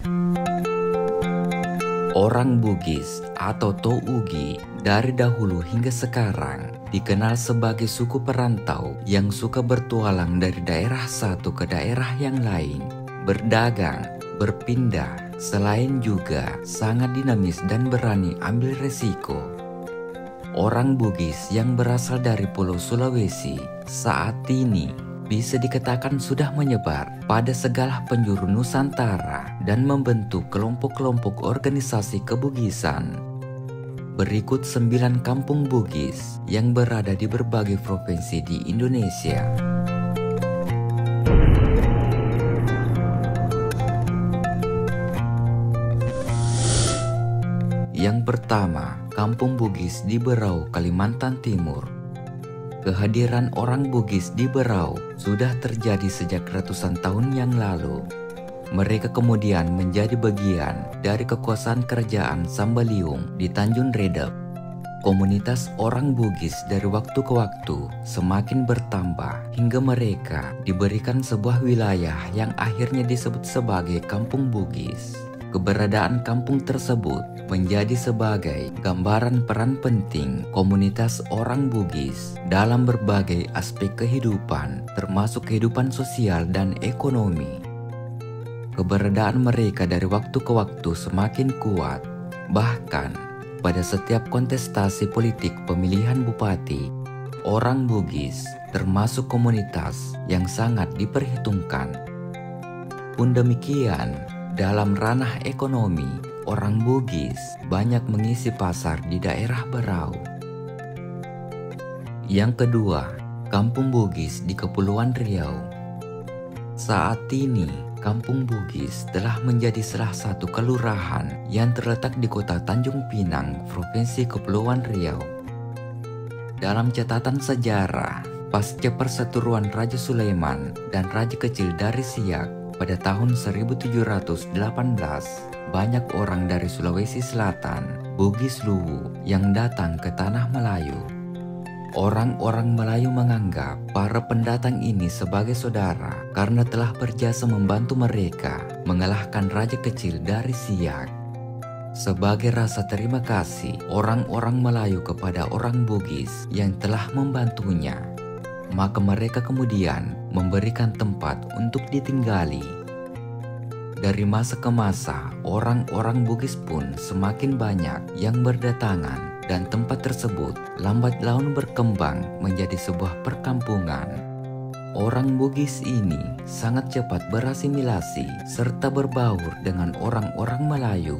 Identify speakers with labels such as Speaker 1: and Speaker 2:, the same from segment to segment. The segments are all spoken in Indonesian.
Speaker 1: Orang Bugis atau Tougi dari dahulu hingga sekarang dikenal sebagai suku perantau yang suka bertualang dari daerah satu ke daerah yang lain, berdagang, berpindah, selain juga sangat dinamis dan berani ambil resiko. Orang Bugis yang berasal dari Pulau Sulawesi saat ini bisa dikatakan sudah menyebar pada segala penjuru Nusantara dan membentuk kelompok-kelompok organisasi kebugisan. Berikut 9 kampung Bugis yang berada di berbagai provinsi di Indonesia. Yang pertama, Kampung Bugis di Berau, Kalimantan Timur. Kehadiran orang Bugis di Berau sudah terjadi sejak ratusan tahun yang lalu. Mereka kemudian menjadi bagian dari kekuasaan kerajaan Sambaliung di Tanjung Redep. Komunitas orang Bugis dari waktu ke waktu semakin bertambah hingga mereka diberikan sebuah wilayah yang akhirnya disebut sebagai Kampung Bugis. Keberadaan kampung tersebut menjadi sebagai gambaran peran penting komunitas orang Bugis dalam berbagai aspek kehidupan, termasuk kehidupan sosial dan ekonomi. Keberadaan mereka dari waktu ke waktu semakin kuat. Bahkan pada setiap kontestasi politik pemilihan bupati, orang Bugis termasuk komunitas yang sangat diperhitungkan. Pun demikian, dalam ranah ekonomi, orang Bugis banyak mengisi pasar di daerah Berau. Yang kedua, Kampung Bugis di Kepulauan Riau. Saat ini, Kampung Bugis telah menjadi salah satu kelurahan yang terletak di kota Tanjung Pinang, Provinsi Kepulauan Riau. Dalam catatan sejarah, pasca perseteruan Raja Sulaiman dan Raja Kecil dari Siak pada tahun 1718, banyak orang dari Sulawesi Selatan, Bugis Luwu, yang datang ke tanah Melayu. Orang-orang Melayu menganggap para pendatang ini sebagai saudara karena telah berjasa membantu mereka mengalahkan Raja Kecil dari Siak. Sebagai rasa terima kasih orang-orang Melayu kepada orang Bugis yang telah membantunya, maka mereka kemudian memberikan tempat untuk ditinggali. Dari masa ke masa, orang-orang Bugis pun semakin banyak yang berdatangan dan tempat tersebut lambat laun berkembang menjadi sebuah perkampungan. Orang Bugis ini sangat cepat berasimilasi serta berbaur dengan orang-orang Melayu.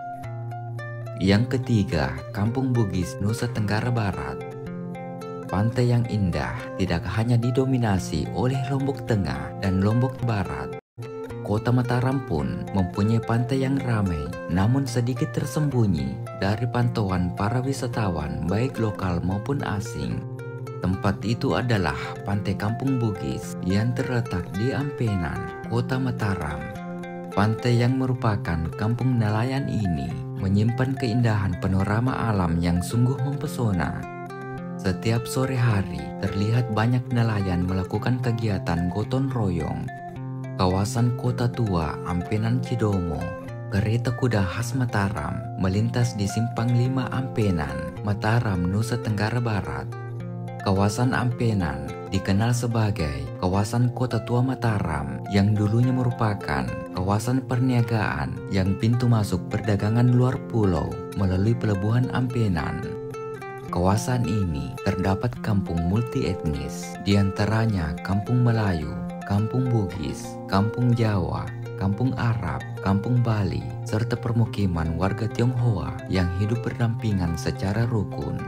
Speaker 1: Yang ketiga, Kampung Bugis Nusa Tenggara Barat. Pantai yang indah tidak hanya didominasi oleh Lombok Tengah dan Lombok Barat. Kota Mataram pun mempunyai pantai yang ramai namun sedikit tersembunyi dari pantauan para wisatawan baik lokal maupun asing. Tempat itu adalah Pantai Kampung Bugis yang terletak di Ampenan, Kota Mataram. Pantai yang merupakan kampung nelayan ini menyimpan keindahan panorama alam yang sungguh mempesona. Setiap sore hari terlihat banyak nelayan melakukan kegiatan gotong royong. Kawasan Kota Tua Ampenan Cidomo, kereta kuda khas Mataram melintas di Simpang 5 Ampenan, Mataram, Nusa Tenggara Barat. Kawasan Ampenan dikenal sebagai kawasan Kota Tua Mataram yang dulunya merupakan kawasan perniagaan yang pintu masuk perdagangan luar pulau melalui pelabuhan Ampenan. Kawasan ini terdapat kampung multi etnis, diantaranya Kampung Melayu, Kampung Bugis, Kampung Jawa, Kampung Arab, Kampung Bali, serta permukiman warga Tionghoa yang hidup berdampingan secara rukun.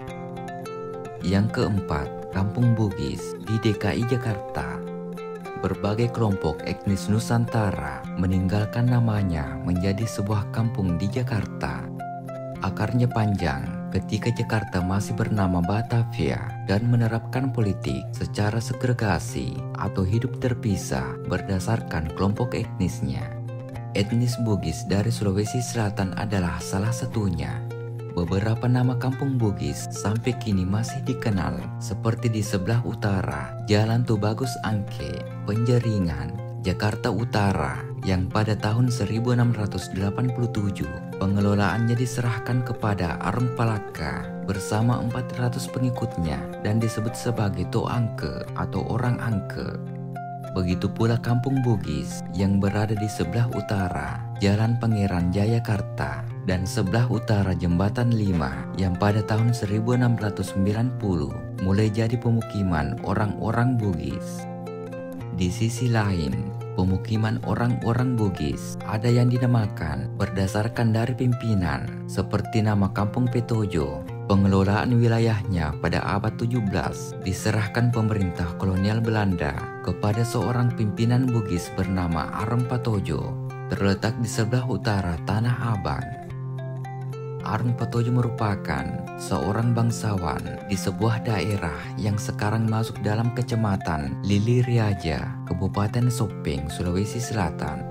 Speaker 1: Yang keempat, Kampung Bugis di DKI Jakarta. Berbagai kelompok etnis Nusantara meninggalkan namanya menjadi sebuah kampung di Jakarta. Akarnya panjang ketika Jakarta masih bernama Batavia dan menerapkan politik secara segregasi atau hidup terpisah berdasarkan kelompok etnisnya. Etnis Bugis dari Sulawesi Selatan adalah salah satunya. Beberapa nama kampung Bugis sampai kini masih dikenal seperti di sebelah utara Jalan Tubagus Angke, Penjaringan, Jakarta Utara, yang pada tahun 1687 pengelolaannya diserahkan kepada Arung Palaka bersama 400 pengikutnya dan disebut sebagai Toangke atau orang Angke. Begitu pula Kampung Bugis yang berada di sebelah utara Jalan Pangeran Jayakarta dan sebelah utara Jembatan 5 yang pada tahun 1690 mulai jadi pemukiman orang-orang Bugis. Di sisi lain, pemukiman orang-orang Bugis ada yang dinamakan berdasarkan dari pimpinan seperti nama Kampung Petojo. Pengelolaan wilayahnya pada abad 17 diserahkan pemerintah kolonial Belanda kepada seorang pimpinan Bugis bernama Arung Patojo, terletak di sebelah utara Tanah Abang. Arung Patojo merupakan seorang bangsawan di sebuah daerah yang sekarang masuk dalam kecamatan Liliriaja, Kabupaten Sopeng, Sulawesi Selatan.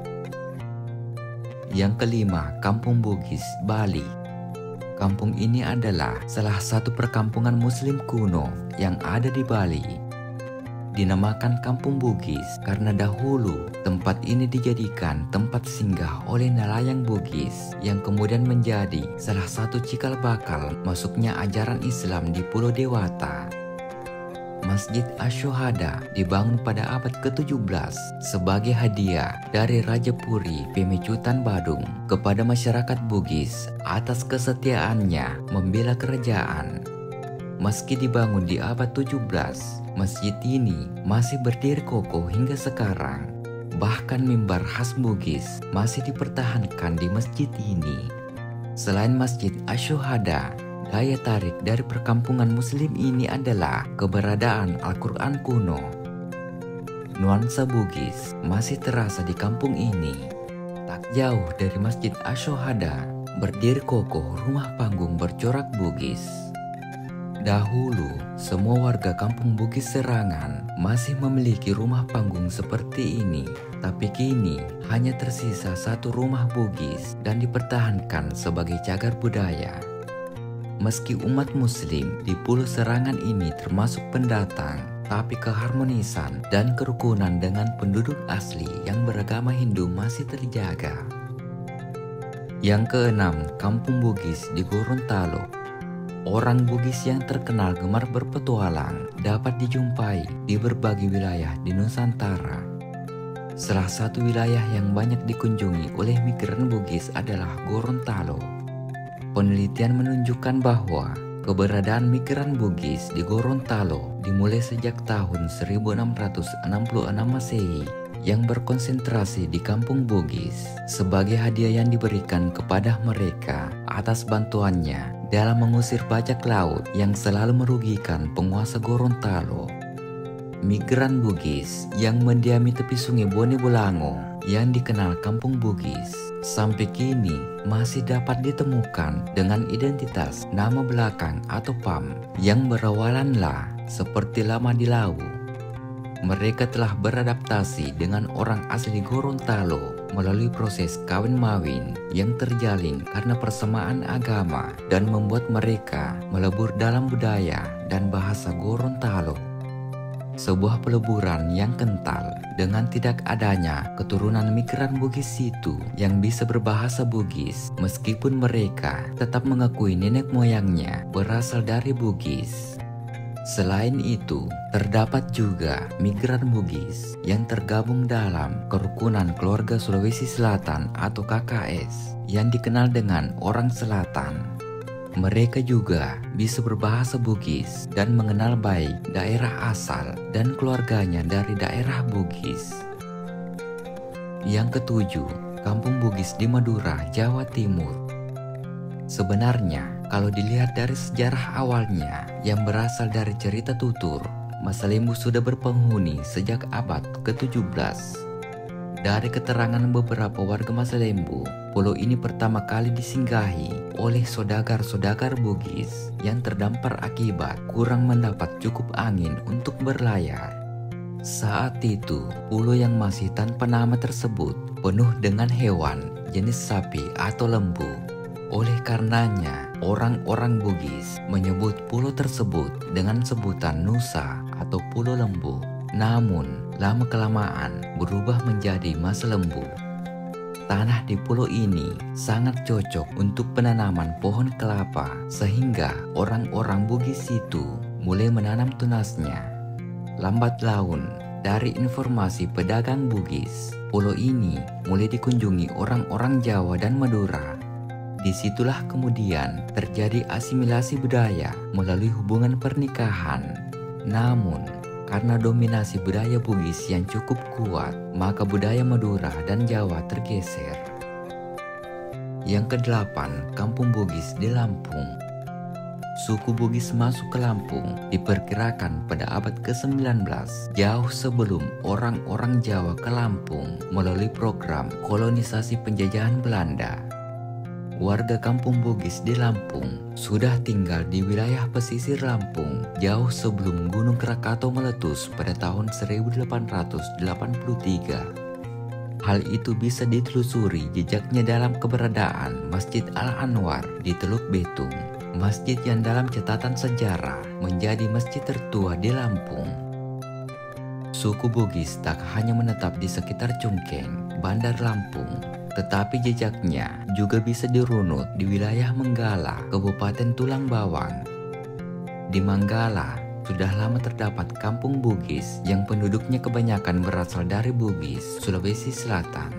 Speaker 1: Yang kelima, Kampung Bugis, Bali. Kampung ini adalah salah satu perkampungan Muslim kuno yang ada di Bali. Dinamakan Kampung Bugis karena dahulu tempat ini dijadikan tempat singgah oleh nelayan Bugis yang kemudian menjadi salah satu cikal bakal masuknya ajaran Islam di Pulau Dewata. Masjid Asy-Syuhada dibangun pada abad ke-17 sebagai hadiah dari Raja Puri Pemecutan Badung kepada masyarakat Bugis atas kesetiaannya membela kerajaan. Meski dibangun di abad 17, masjid ini masih berdiri kokoh hingga sekarang. Bahkan mimbar khas Bugis masih dipertahankan di masjid ini. Selain Masjid Asy-Syuhada, daya tarik dari perkampungan Muslim ini adalah keberadaan Al-Quran kuno. Nuansa Bugis masih terasa di kampung ini. Tak jauh dari Masjid Asy-Syuhada, berdiri kokoh rumah panggung bercorak Bugis. Dahulu, semua warga kampung Bugis Serangan masih memiliki rumah panggung seperti ini. Tapi kini hanya tersisa satu rumah Bugis dan dipertahankan sebagai cagar budaya. Meski umat Muslim di Pulau Serangan ini termasuk pendatang, tapi keharmonisan dan kerukunan dengan penduduk asli yang beragama Hindu masih terjaga. Yang keenam, Kampung Bugis di Gorontalo. Orang Bugis yang terkenal gemar berpetualang dapat dijumpai di berbagai wilayah di Nusantara. Salah satu wilayah yang banyak dikunjungi oleh migran Bugis adalah Gorontalo. Penelitian menunjukkan bahwa keberadaan migran Bugis di Gorontalo dimulai sejak tahun 1666 Masehi yang berkonsentrasi di Kampung Bugis sebagai hadiah yang diberikan kepada mereka atas bantuannya dalam mengusir bajak laut yang selalu merugikan penguasa Gorontalo. Migran Bugis yang mendiami tepi sungai Bone Bolango yang dikenal Kampung Bugis sampai kini masih dapat ditemukan dengan identitas nama belakang atau PAM yang berawalan La seperti lama di Lau. Mereka telah beradaptasi dengan orang asli Gorontalo melalui proses kawin mawin yang terjalin karena persamaan agama dan membuat mereka melebur dalam budaya dan bahasa Gorontalo. Sebuah peleburan yang kental dengan tidak adanya keturunan migran Bugis itu yang bisa berbahasa Bugis meskipun mereka tetap mengakui nenek moyangnya berasal dari Bugis. Selain itu, terdapat juga migran Bugis yang tergabung dalam kerukunan keluarga Sulawesi Selatan atau KKS yang dikenal dengan orang Selatan. Mereka juga bisa berbahasa Bugis dan mengenal baik daerah asal dan keluarganya dari daerah Bugis. Yang ketujuh, Kampung Bugis di Madura, Jawa Timur. Sebenarnya, kalau dilihat dari sejarah awalnya yang berasal dari cerita tutur, Masalembu sudah berpenghuni sejak abad ke-17. Dari keterangan beberapa warga Masalembu, pulau ini pertama kali disinggahi oleh saudagar-saudagar Bugis yang terdampar akibat kurang mendapat cukup angin untuk berlayar. Saat itu, pulau yang masih tanpa nama tersebut penuh dengan hewan jenis sapi atau lembu. Oleh karenanya, orang-orang Bugis menyebut pulau tersebut dengan sebutan Nusa atau Pulau Lembu. Namun, lama-kelamaan berubah menjadi Masalembu. Tanah di pulau ini sangat cocok untuk penanaman pohon kelapa, sehingga orang-orang Bugis itu mulai menanam tunasnya. Lambat laun, dari informasi pedagang Bugis, pulau ini mulai dikunjungi orang-orang Jawa dan Madura. Disitulah kemudian terjadi asimilasi budaya melalui hubungan pernikahan. Namun, karena dominasi budaya Bugis yang cukup kuat, maka budaya Madura dan Jawa tergeser. Yang ke-8, Kampung Bugis di Lampung. Suku Bugis masuk ke Lampung diperkirakan pada abad ke-19, jauh sebelum orang-orang Jawa ke Lampung melalui program kolonisasi penjajahan Belanda. Warga Kampung Bugis di Lampung sudah tinggal di wilayah pesisir Lampung jauh sebelum Gunung Krakatau meletus pada tahun 1883. Hal itu bisa ditelusuri jejaknya dalam keberadaan Masjid Al-Anwar di Teluk Betung, masjid yang dalam catatan sejarah menjadi masjid tertua di Lampung. Suku Bugis tak hanya menetap di sekitar Cungkeng, Bandar Lampung, tetapi jejaknya juga bisa dirunut di wilayah Menggala, Kabupaten Tulang Bawang. Di Manggala, sudah lama terdapat kampung Bugis yang penduduknya kebanyakan berasal dari Bugis, Sulawesi Selatan.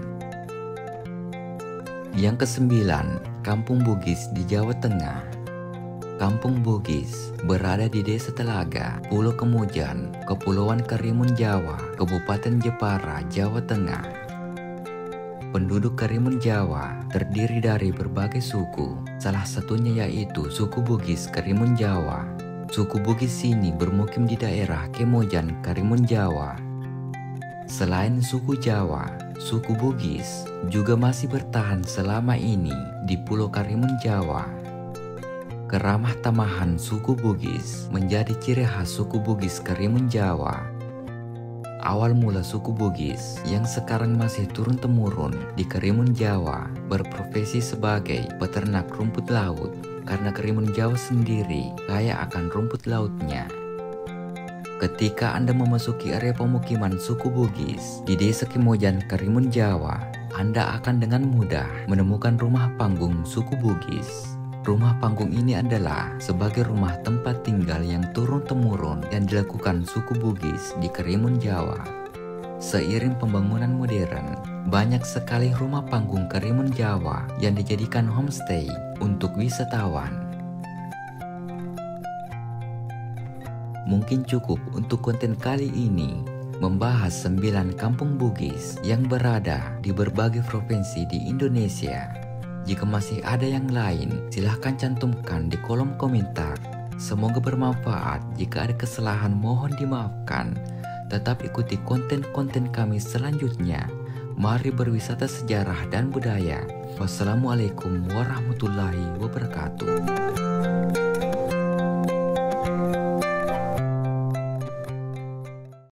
Speaker 1: Yang ke-9, Kampung Bugis di Jawa Tengah. Kampung Bugis berada di Desa Telaga, Pulau Kemujan, Kepulauan Karimun Jawa, Kabupaten Jepara, Jawa Tengah. Penduduk Karimun Jawa terdiri dari berbagai suku, salah satunya yaitu suku Bugis Karimun Jawa. Suku Bugis ini bermukim di daerah Kemojan, Karimun Jawa. Selain suku Jawa, suku Bugis juga masih bertahan selama ini di Pulau Karimun Jawa. Keramah tamahan suku Bugis menjadi ciri khas suku Bugis Karimun Jawa. Awal mula suku Bugis yang sekarang masih turun-temurun di Karimun Jawa berprofesi sebagai peternak rumput laut karena Karimun Jawa sendiri kaya akan rumput lautnya. Ketika Anda memasuki area pemukiman suku Bugis di Desa Kemojan, Karimun Jawa, Anda akan dengan mudah menemukan rumah panggung suku Bugis. Rumah panggung ini adalah sebagai rumah tempat tinggal yang turun-temurun yang dilakukan suku Bugis di Karimun Jawa. Seiring pembangunan modern, banyak sekali rumah panggung Karimun Jawa yang dijadikan homestay untuk wisatawan. Mungkin cukup untuk konten kali ini membahas 9 kampung Bugis yang berada di berbagai provinsi di Indonesia. Jika masih ada yang lain, silahkan cantumkan di kolom komentar. Semoga bermanfaat. Jika ada kesalahan mohon dimaafkan. Tetap ikuti konten-konten kami selanjutnya. Mari berwisata sejarah dan budaya. Wassalamualaikum warahmatullahi wabarakatuh.